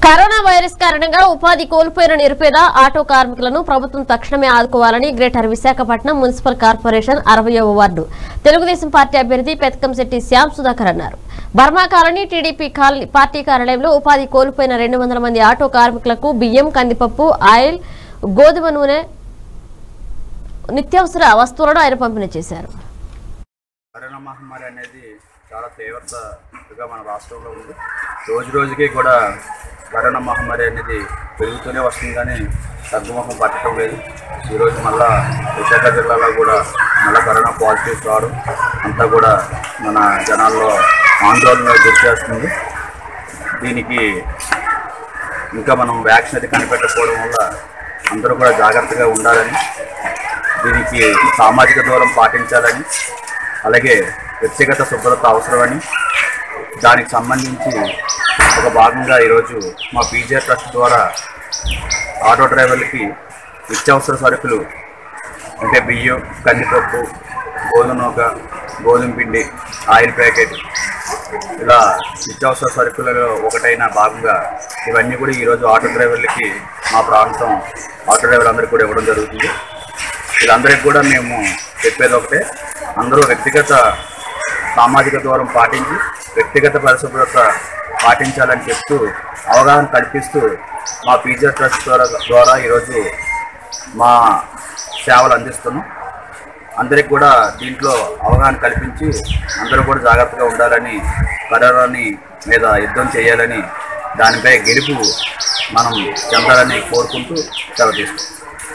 Corona virus కారణంగా ఉపాధి కోల్పోయిన నిరుపేద ఆటో కార్మికులను ప్రభుత్వం తక్షణమే ఆదుకోవాలని గ్రేటర్ విశాఖపట్నం మున్సిపల్ కార్పొరేషన్ 60వ వార్డు తెలుగుదేశం పార్టీ అభ్యర్థి పెతకంశెట్టి శ్యామ్ సుధాకర్ అన్నారు. బర్మా కాలనీ టీడీపీ పార్టీ కార్యాలయంలో ఉపాధి కోల్పోయిన 200 మంది ఆటో కార్మికులకు బియ్యం, కందిపప్పు, ఆయిల్, గోధుమ నూనె, నిత్యావసర వస్తువులను ఆయన పంపిణీ చేశారు. కరోనా మహమ్మారి అనేది చాలా తీవ్రతగా మన రాష్ట్రంలో ఉంది. రోజు రోజుకి కూడా కరోనా మహమ్మారి అనేది పెరుగుతూనే వస్తుంది, కానీ తగ్గుముఖం పట్టడం లేదు. ఈరోజు మళ్ళా విశాఖ జిల్లాలో కూడా మళ్ళీ కరోనా పాజిటివ్స్ రావడం అంతా కూడా మన జనాల్లో ఆందోళన గురి చేస్తుంది. దీనికి ఇంకా మనం వ్యాక్సిన్ అది కనిపెట్టకపోవడం వల్ల అందరూ కూడా జాగ్రత్తగా ఉండాలని, దీనికి సామాజిక దూరం పాటించాలని, అలాగే వ్యక్తిగత శుభ్రత అవసరమని, దానికి సంబంధించి ఒక భాగంగా ఈరోజు మా పీజీఆర్ ట్రస్ట్ ద్వారా ఆటో డ్రైవర్లకి నిత్యావసర సరుకులు అంటే బియ్యం, కందిపప్పు, గోధుమ నూక, గోధుమ పిండి, ఆయిల్ ప్యాకెట్, ఇలా నిత్యావసర సరుకులలో ఒకటైన భాగంగా ఇవన్నీ కూడా ఈరోజు ఆటో డ్రైవర్లకి మా ప్రాంతం ఆటో డ్రైవర్లందరికీ కూడా ఇవ్వడం జరుగుతుంది. వీళ్ళందరికీ కూడా మేము చెప్పేది ఒకటే, అందరూ వ్యక్తిగత సామాజిక దూరం పాటించి వ్యక్తిగత పరిశుభ్రత పాటించాలని చెప్తూ అవగాహన కల్పిస్తూ మా పీజీఆర్ ట్రస్ట్ ద్వారా ఈరోజు మా సేవలు అందిస్తున్నాం. అందరికి కూడా దీంట్లో అవగాహన కల్పించి అందరూ కూడా జాగ్రత్తగా ఉండాలని, కరోనాని మీద యుద్ధం చేయాలని, దానిపై గెలుపు మనం చెందాలని కోరుకుంటూ సెలవు తీసుకుంటాం.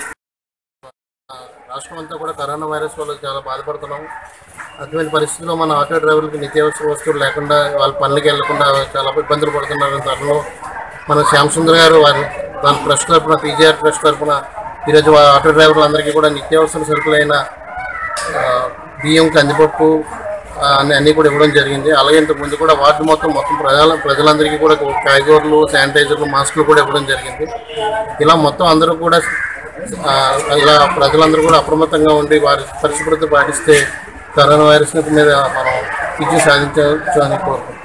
రాష్ట్రం అంతా కూడా కరోనా వైరస్ వల్ల చాలా బాధపడుతున్నాం. అటువంటి పరిస్థితుల్లో మన ఆటో డ్రైవర్లకి నిత్యావసర వస్తువులు లేకుండా వాళ్ళ పనులకి వెళ్లకుండా చాలా ఇబ్బందులు పడుతున్నారు. తనలో మన శ్యామ్ సుందర్ గారు వాళ్ళ ట్రస్ట్ తరఫున, పీజీఆర్ ట్రస్ట్ తరఫున ఈరోజు ఆటో డ్రైవర్లందరికీ కూడా నిత్యావసర సరుకులైన బియ్యం, కందిపప్పు అన్నీ కూడా ఇవ్వడం జరిగింది. అలాగే ఇంతకుముందు కూడా వార్డు మొత్తం ప్రజలందరికీ కూడా కాయగూరలు, శానిటైజర్లు, మాస్కులు కూడా ఇవ్వడం జరిగింది. ఇలా మొత్తం అందరూ కూడా ఇలా ప్రజలందరూ కూడా అప్రమత్తంగా ఉండి వారి పరిశుభ్రత పాటిస్తే కరోనా వైరస్ మీద మనం విజయం సాధించవచ్చు అని కోరుకుంటున్నాం.